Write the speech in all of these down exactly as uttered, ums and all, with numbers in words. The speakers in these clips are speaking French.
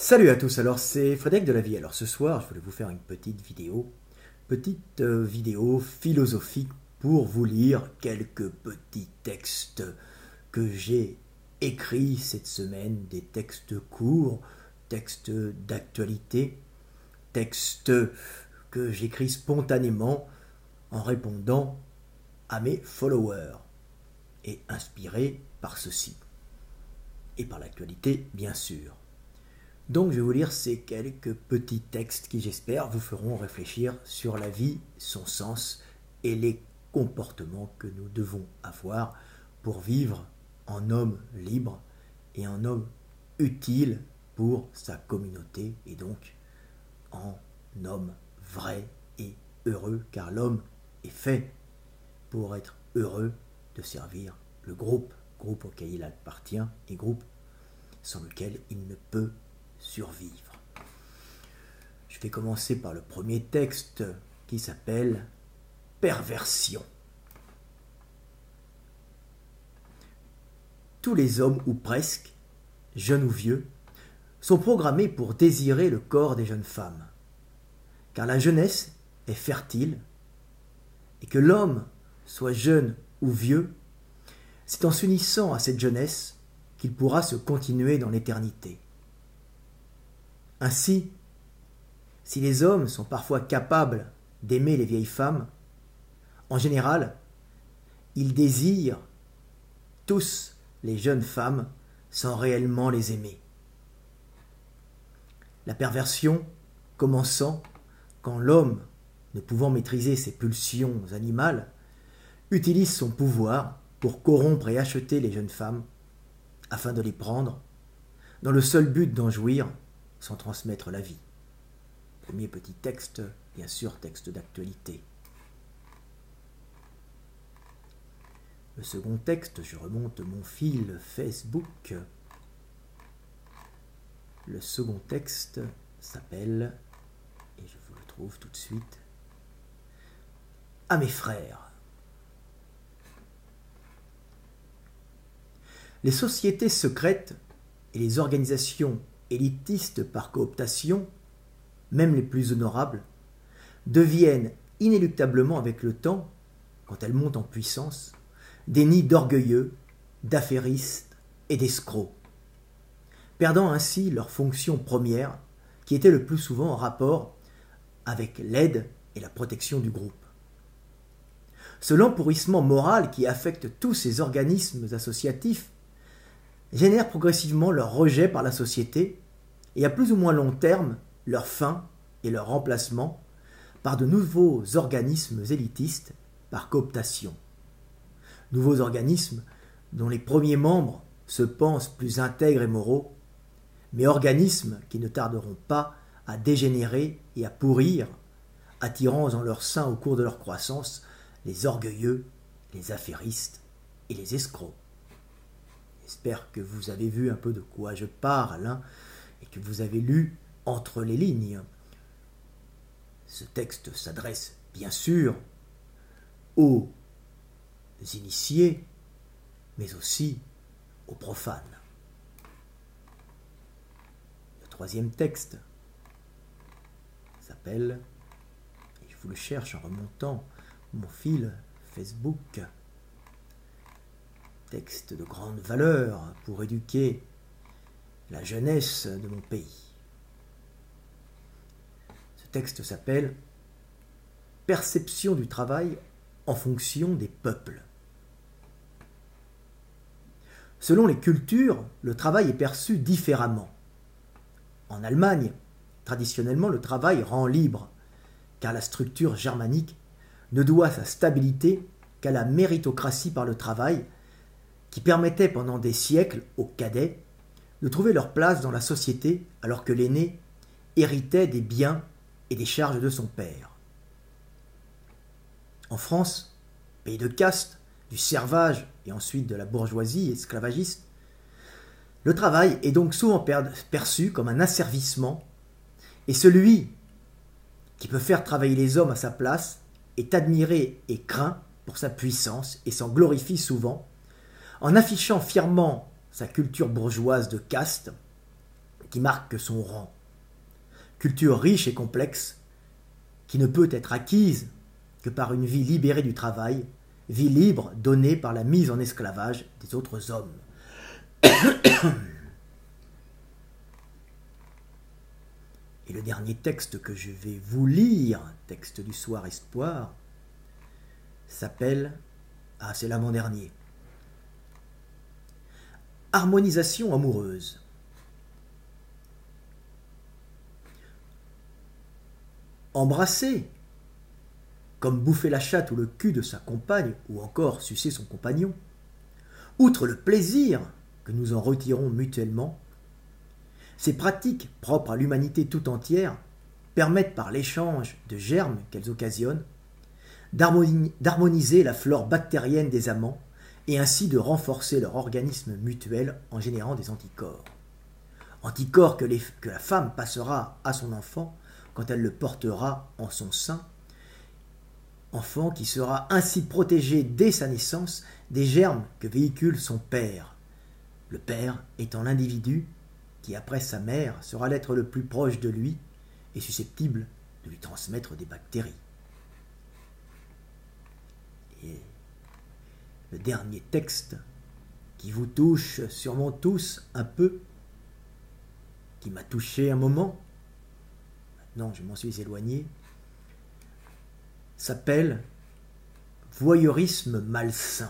Salut à tous, alors c'est Frédéric de la Vie. Alors ce soir, je voulais vous faire une petite vidéo, petite euh, vidéo philosophique pour vous lire quelques petits textes que j'ai écrits cette semaine, des textes courts, textes d'actualité, textes que j'écris spontanément en répondant à mes followers et inspirés par ceci et par l'actualité bien sûr. Donc je vais vous lire ces quelques petits textes qui j'espère vous feront réfléchir sur la vie, son sens et les comportements que nous devons avoir pour vivre en homme libre et en homme utile pour sa communauté et donc en homme vrai et heureux, car l'homme est fait pour être heureux de servir le groupe, groupe auquel il appartient et groupe sans lequel il ne peut survivre. Je vais commencer par le premier texte qui s'appelle « Perversion ». Tous les hommes, ou presque, jeunes ou vieux, sont programmés pour désirer le corps des jeunes femmes, car la jeunesse est fertile, et que l'homme soit jeune ou vieux, c'est en s'unissant à cette jeunesse qu'il pourra se continuer dans l'éternité. Ainsi, si les hommes sont parfois capables d'aimer les vieilles femmes, en général, ils désirent tous les jeunes femmes sans réellement les aimer. La perversion commençant quand l'homme, ne pouvant maîtriser ses pulsions animales, utilise son pouvoir pour corrompre et acheter les jeunes femmes afin de les prendre, dans le seul but d'en jouir sans transmettre la vie. Premier petit texte, bien sûr, texte d'actualité. Le second texte, je remonte mon fil Facebook. Le second texte s'appelle, et je vous le trouve tout de suite, « À mes frères ». Les sociétés secrètes et les organisations élitistes par cooptation, même les plus honorables, deviennent inéluctablement avec le temps, quand elles montent en puissance, des nids d'orgueilleux, d'affairistes et d'escrocs, perdant ainsi leur fonction première, qui était le plus souvent en rapport avec l'aide et la protection du groupe. Ce lent pourrissement moral qui affecte tous ces organismes associatifs génère progressivement leur rejet par la société et à plus ou moins long terme leur fin et leur remplacement par de nouveaux organismes élitistes par cooptation. Nouveaux organismes dont les premiers membres se pensent plus intègres et moraux, mais organismes qui ne tarderont pas à dégénérer et à pourrir, attirant en leur sein au cours de leur croissance les orgueilleux, les affairistes et les escrocs. J'espère que vous avez vu un peu de quoi je parle hein, et que vous avez lu entre les lignes. Ce texte s'adresse bien sûr aux initiés, mais aussi aux profanes. Le troisième texte s'appelle, et je vous le cherche en remontant mon fil Facebook, texte de grande valeur pour éduquer la jeunesse de mon pays. Ce texte s'appelle « Perception du travail en fonction des peuples ». Selon les cultures, le travail est perçu différemment. En Allemagne, traditionnellement, le travail rend libre, car la structure germanique ne doit sa stabilité qu'à la méritocratie par le travail, qui permettait pendant des siècles aux cadets de trouver leur place dans la société alors que l'aîné héritait des biens et des charges de son père. En France, pays de caste, du servage et ensuite de la bourgeoisie esclavagiste, le travail est donc souvent perçu comme un asservissement et celui qui peut faire travailler les hommes à sa place est admiré et craint pour sa puissance et s'en glorifie souvent en affichant fièrement sa culture bourgeoise de caste qui marque son rang. Culture riche et complexe, qui ne peut être acquise que par une vie libérée du travail, vie libre donnée par la mise en esclavage des autres hommes. Et le dernier texte que je vais vous lire, texte du soir espoir, s'appelle, ah c'est l'avant-dernier, Harmonisation amoureuse. Embrasser, comme bouffer la chatte ou le cul de sa compagne, ou encore sucer son compagnon, outre le plaisir que nous en retirons mutuellement, ces pratiques propres à l'humanité tout entière permettent par l'échange de germes qu'elles occasionnent d'harmoniser la flore bactérienne des amants et ainsi de renforcer leur organisme mutuel en générant des anticorps. Anticorps que, les, que la femme passera à son enfant quand elle le portera en son sein, enfant qui sera ainsi protégé dès sa naissance des germes que véhicule son père, le père étant l'individu qui, après sa mère, sera l'être le plus proche de lui et susceptible de lui transmettre des bactéries. Et le dernier texte qui vous touche sûrement tous un peu, qui m'a touché un moment, maintenant je m'en suis éloigné, s'appelle Voyeurisme malsain.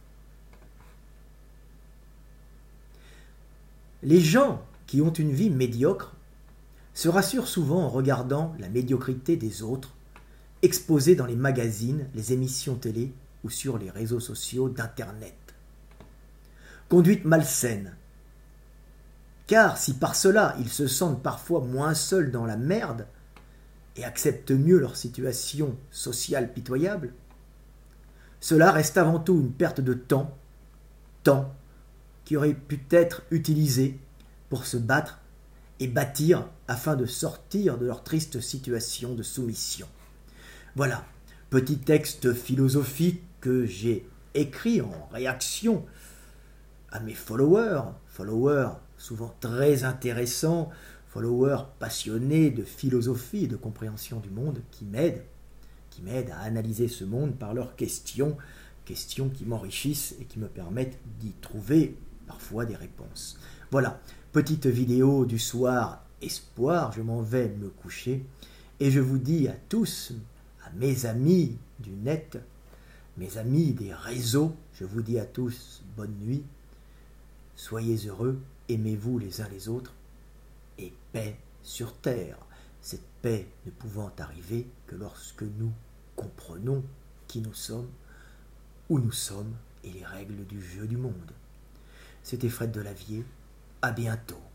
Les gens qui ont une vie médiocre se rassurent souvent en regardant la médiocrité des autres exposée dans les magazines, les émissions télé ou sur les réseaux sociaux d'Internet. Conduite malsaine. Car si par cela ils se sentent parfois moins seuls dans la merde et acceptent mieux leur situation sociale pitoyable, cela reste avant tout une perte de temps, temps qui aurait pu être utilisé pour se battre et bâtir afin de sortir de leur triste situation de soumission. Voilà, petit texte philosophique que j'ai écrit en réaction à mes followers, followers souvent très intéressants, followers passionnés de philosophie et de compréhension du monde qui m'aident, qui m'aident à analyser ce monde par leurs questions, questions qui m'enrichissent et qui me permettent d'y trouver parfois des réponses. Voilà, petite vidéo du soir espoir, je m'en vais me coucher et je vous dis à tous, à mes amis du net, mes amis des réseaux, je vous dis à tous bonne nuit, soyez heureux, aimez-vous les uns les autres et paix sur terre. Cette paix ne pouvant arriver que lorsque nous comprenons qui nous sommes, où nous sommes et les règles du jeu du monde. C'était Fred Delavier, à bientôt.